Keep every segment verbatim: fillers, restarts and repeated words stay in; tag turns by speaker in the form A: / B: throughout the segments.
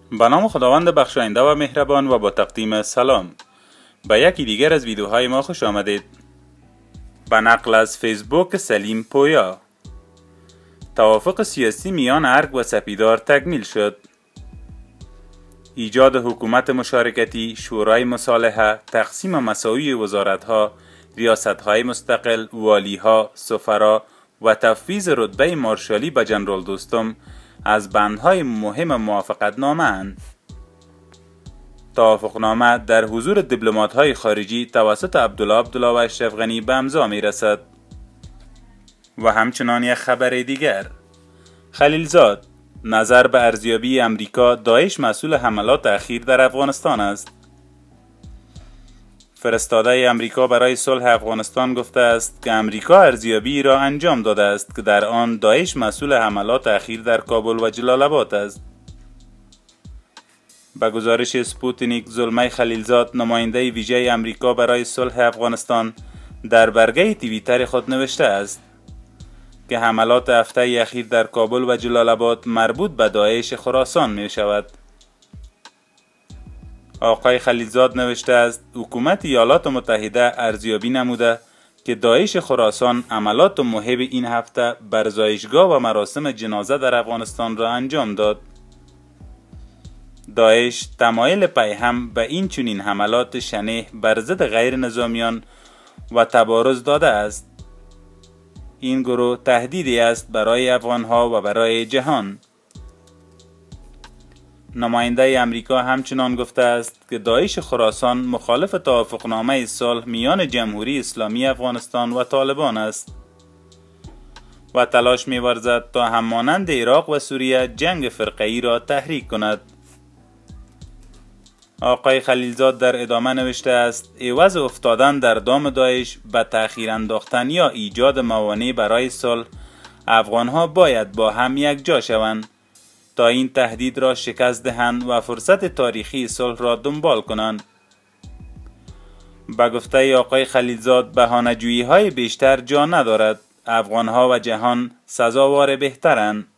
A: به نام خداوند بخشاینده و مهربان و با تقدیم سلام به یکی دیگر از ویدیوهای ما خوش آمدید. به نقل از فیسبوک سلیم پویا، توافق سیاسی میان ارگ و سپیدار تکمیل شد. ایجاد حکومت مشارکتی، شورای مصالحه، تقسیم مساوی وزارتها، ریاستهای مستقل، والیها، سفرا و تفویض رتبه مارشالی به جنرال دوستم از بندهای مهم موافقت نامه اند. توافقنامه در حضور دیپلمات‌های خارجی توسط عبدالله عبدالله و اشرف غنی به امضا می رسد. و همچنان یک خبر دیگر، خلیلزاد: نظر به ارزیابی امریکا، داعش مسئول حملات اخیر در افغانستان است. فرستاده امریکا برای صلح افغانستان گفته است که امریکا ارزیابی را انجام داده است که در آن داعش مسئول حملات اخیر در کابل و جلال آباد است. به گزارش سپوتنیک، زلمه خلیلزاد، نماینده ویژه امریکا برای صلح افغانستان، در برگه توییتر خود نوشته است که حملات هفته اخیر در کابل و جلال آباد مربوط به داعش خراسان می شود. آقای خلیلزاد نوشته است حکومت ایالات متحده ارزیابی نموده که داعش خراسان عملات مهم این هفته بر زایشگاه و مراسم جنازه در افغانستان را انجام داد. داعش تمایل پیهم به این چنین حملات شنیع بر ضد غیر نظامیان و تبارز داده است. این گروه تهدیدی است برای افغانها و برای جهان. نماینده امریکا همچنان گفته است که داعش خراسان مخالف توافقنامه صلح میان جمهوری اسلامی افغانستان و طالبان است و تلاش می‌ورزد تا همانند عراق و سوریه جنگ فرقه‌ای را تحریک کند. آقای خلیلزاد در ادامه نوشته است عوض افتادن در دام داعش به تأخیر انداختن یا ایجاد موانع برای صلح، افغانها باید با هم یک جا شوند تا این تهدید را شکست دهند و فرصت تاریخی صلح را دنبال کنند. به گفته آقای خلیلزاد بهانه‌جویی های بیشتر جا ندارد. افغانها و جهان سزاوار بهترند.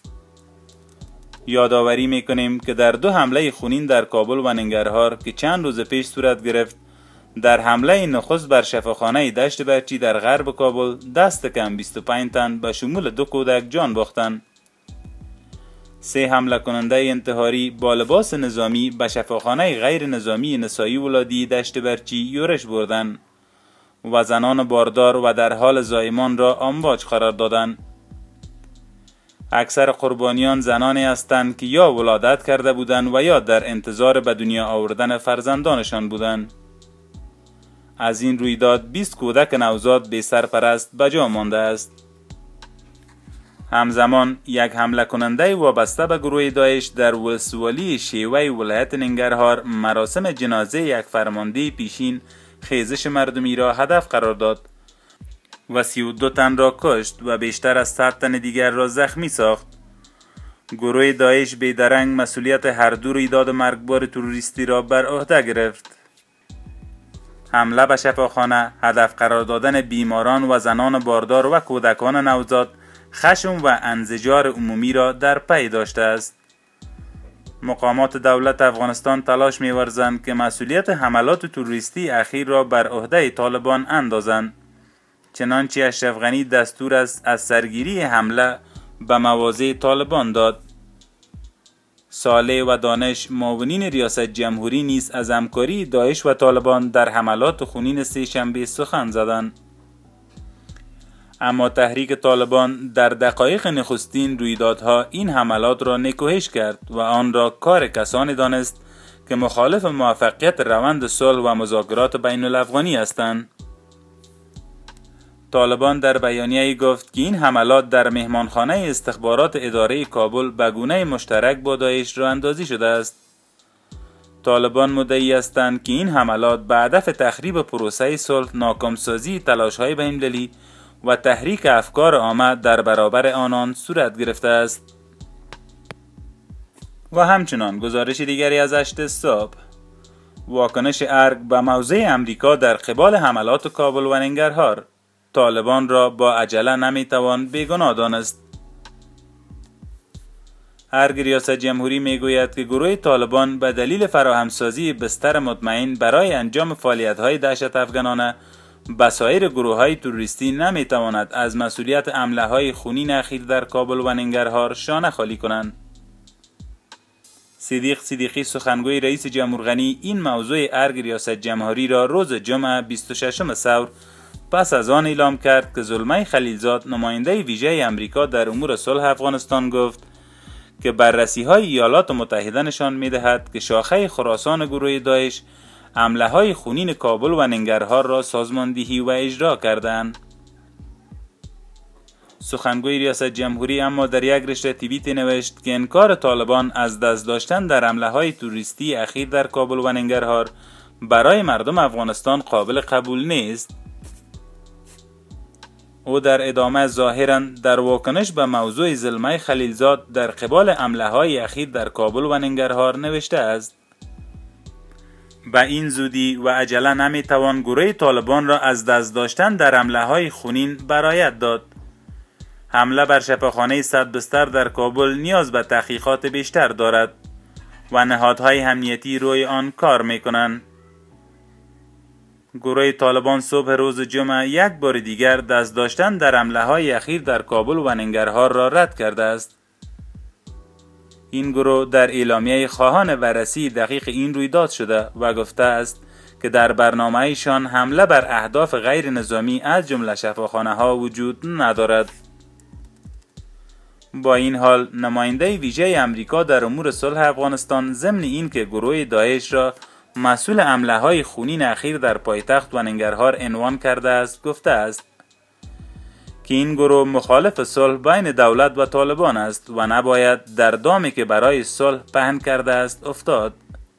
A: یادآوری میکنیم که در دو حمله خونین در کابل و ننگرهار که چند روز پیش صورت گرفت، در حمله نخست بر شفاخانه دشت برچی در غرب کابل دست کم بیست و پنج تن به شمول دو کودک جان باختند. سه حمله کننده انتحاری با لباس نظامی به شفاخانه غیر نظامی نسایی ولادی دشت برچی یورش بردند و زنان باردار و در حال زایمان را امواج قرار دادند. اکثر قربانیان زنانی هستند که یا ولادت کرده بودند و یا در انتظار به دنیا آوردن فرزندانشان بودند. از این رویداد بیست کودک نوزاد بی سرپرست به جا مانده است. همزمان یک حمله کننده وابسته به گروه داعش در ولسوالی شیوه ولایت ننگرهار مراسم جنازه یک فرمانده پیشین خیزش مردمی را هدف قرار داد و سی و دو تن را کشت و بیشتر از صد تن دیگر را زخمی ساخت. گروه داعش بیدرنگ مسئولیت هر دو رویداد مرگبار تروریستی را بر عهده گرفت. حمله به شفاخانه، هدف قرار دادن بیماران و زنان باردار و کودکان نوزاد خشم و انزجار عمومی را در پی داشته است. مقامات دولت افغانستان تلاش می‌ورزند که مسئولیت حملات تروریستی اخیر را بر عهده طالبان اندازند، چنانچه اشرف غنی دستور است از سرگیری حمله به مواضع طالبان داد. صالح و دانش، معاونین ریاست جمهوری نیز از همکاری داعش و طالبان در حملات خونین سه شنبه سخن زدند. اما تحریک طالبان در دقایق نخستین رویدادها این حملات را نکوهش کرد و آن را کار کسانی دانست که مخالف موفقیت روند صلح و مذاکرات بین الافغانی هستند. طالبان در بیانیه‌ای گفت که این حملات در مهمانخانه استخبارات اداره کابل به گونه مشترک با داعش راه اندازی شده است. طالبان مدعی هستند که این حملات به هدف تخریب پروسه صلح، ناکامسازی تلاش‌های بین‌المللی و تحریک افکار عامه در برابر آنان صورت گرفته است. و همچنان گزارش دیگری از هشت صبح، واکنش ارگ به موضع امریکا در قبال حملات کابل و ننگرهار، طالبان را با عجله نمیتوان بیگناه دانست. ارگ ریاست جمهوری میگوید که گروه طالبان به دلیل فراهمسازی بستر مطمئن برای انجام فعالیت‌های دهشت افکنانه به سایر گروه‌های تروریستی نمیتواند از مسئولیت حمله‌های خونین اخیر در کابل و ننگرهار شانه خالی کنند. صدیق صدیقی سخنگوی رئیس جمهور غنی این موضوع ارگ ریاست جمهوری را روز جمعه بیست و ششم ثور پس از آن اعلام کرد که زلمه خلیلزاد نماینده ویژه امریکا در امور صلح افغانستان گفت که بررسی‌های ایالات متحده نشان می‌دهد که شاخه خراسان گروه داعش حمله‌های خونین کابل و ننگرهار را سازماندهی و اجرا کردند. سخنگوی ریاست جمهوری اما در یک رشته توییت نوشت که انکار طالبان از دست داشتن در حمله‌های توریستی اخیر در کابل و ننگرهار برای مردم افغانستان قابل قبول نیست. او در ادامه ظاهراً در واکنش به موضوع زلمه خلیلزاد در قبال حمله‌های اخیر در کابل و ننگرهار نوشته است: به این زودی و عجله نمیتوان گروه طالبان را از دست داشتن در حمله‌های خونین برایت داد. حمله بر شفاخانه صد بستر در کابل نیاز به تحقیقات بیشتر دارد و نهادهای امنیتی روی آن کار میکنند. گروه طالبان صبح روز جمعه یک بار دیگر دست داشتن در حمله‌های اخیر در کابل و ننگرهار را رد کرده است. این گروه در اعلامیه خواهان بررسی دقیق این رویداد شده و گفته است که در برنامه‌شان حمله بر اهداف غیر نظامی از جمله شفاخانه‌ها وجود ندارد. با این حال نماینده ویژه امریکا در امور صلح افغانستان ضمن اینکه گروه داعش را مسئول حمله‌های خونین اخیر در پایتخت و ننگرهار عنوان کرده است گفته است که این گروه مخالف صلح بین دولت و طالبان است و نباید در دامی که برای صلح پهن کرده است افتاد.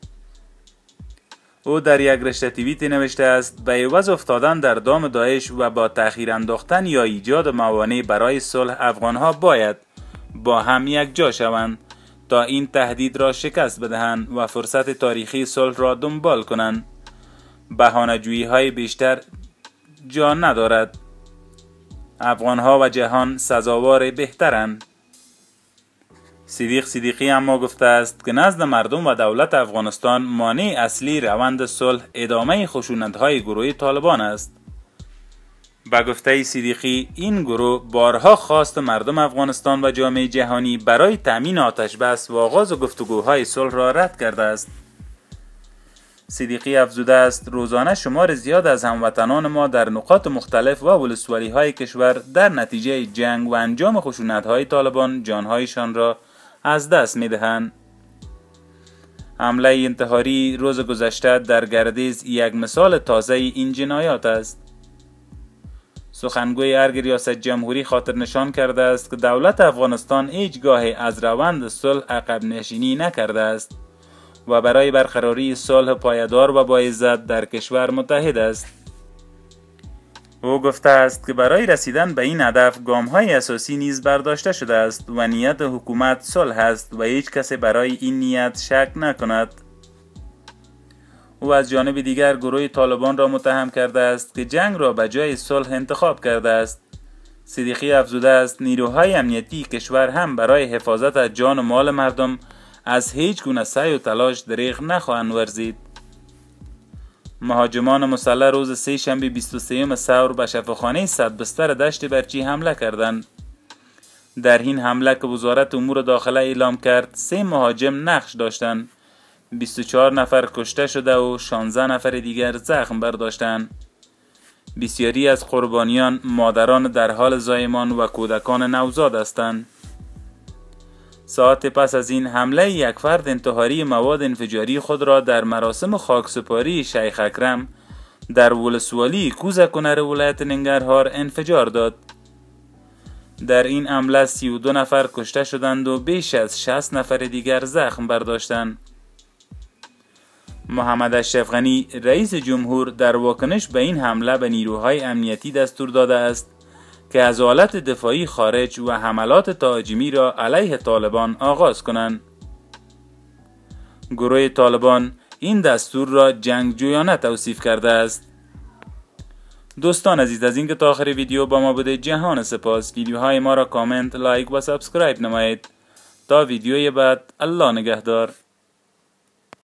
A: او در یک رشته توییت نوشته است: به عوض افتادن در دام داعش و با تأخیر انداختن یا ایجاد موانع برای صلح، افغانها باید با هم یک جا شوند تا این تهدید را شکست بدهند و فرصت تاریخی صلح را دنبال کنند. بهانه‌جویی های بیشتر جا ندارد. افغانها و جهان سزاوار بهترند. صدیق صدیقی اما گفته است که نزد مردم و دولت افغانستان مانع اصلی روند صلح ادامه خشونت‌های گروه طالبان است. به گفته صدیقی این گروه بارها خواست مردم افغانستان و جامعه جهانی برای تامین آتش بس و آغاز گفتگوهای صلح را رد کرده است. صدیقی افزوده است: روزانه شمار زیاد از هموطنان ما در نقاط مختلف و ولسوالی‌های کشور در نتیجه جنگ و انجام خشونت‌های طالبان جانهایشان را از دست می‌دهند. حمله انتحاری روز گذشته در گردیز یک مثال تازه این جنایات است. سخنگوی ارگ ریاست جمهوری خاطر نشان کرده است که دولت افغانستان هیچگاه از روند صلح عقب نشینی نکرده است و برای برقراری صلح پایدار و با عزت در کشور متحد است. او گفته است که برای رسیدن به این هدف گام‌های اساسی نیز برداشته شده است و نیت حکومت صلح است و هیچ کسی برای این نیت شک نکند. او از جانب دیگر گروه طالبان را متهم کرده است که جنگ را به جای صلح انتخاب کرده است. صدیقی افزوده است: نیروهای امنیتی کشور هم برای حفاظت از جان و مال مردم از هیچ گونه سعی و تلاش دریغ نخواهند ورزید. مهاجمان مسلح روز سه شنبه بیست و سوم ثور به شفاخانه صد بستر دشت برچی حمله کردند. در این حمله که وزارت امور داخله اعلام کرد سه مهاجم نقش داشتند. بیست و چهار نفر کشته شده و شانزده نفر دیگر زخم برداشتند. بسیاری از قربانیان مادران در حال زایمان و کودکان نوزاد هستند. ساعت پس از این حمله یک فرد انتحاری مواد انفجاری خود را در مراسم خاکسپاری شیخ اکرم در ولسوالی کوزکنر ولایت ننگرهار انفجار داد. در این حمله سی و دو نفر کشته شدند و بیش از شصت نفر دیگر زخم برداشتند. محمد اشرف غنی رئیس جمهور در واکنش به این حمله به نیروهای امنیتی دستور داده است که از حالت دفاعی خارج و حملات تهاجمی را علیه طالبان آغاز کنند. گروه طالبان این دستور را جنگجویانه توصیف کرده است. دوستان عزیز، از اینکه تا آخر ویدیو با ما بوده جهان سپاس. ویدیوهای ما را کامنت، لایک و سابسکرایب نمایید تا ویدیوی بعد، الله نگهدار.